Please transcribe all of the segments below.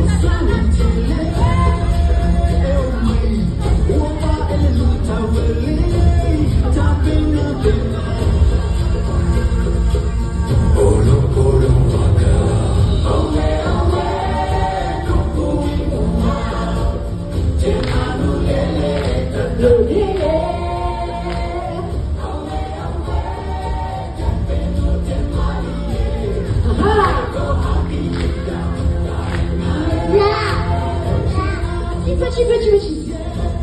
Petit.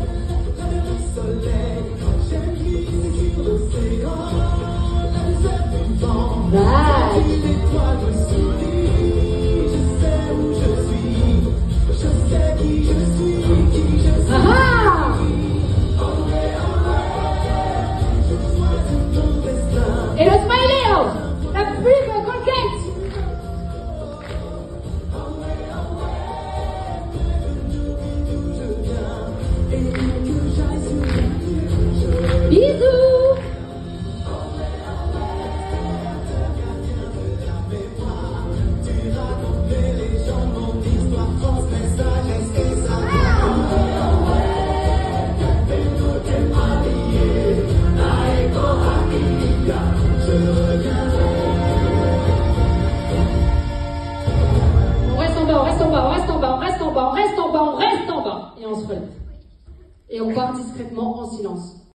Et le smiley, la pub conquête. Bisous. On reste en bas. Et on se relève. Et on part discrètement en silence.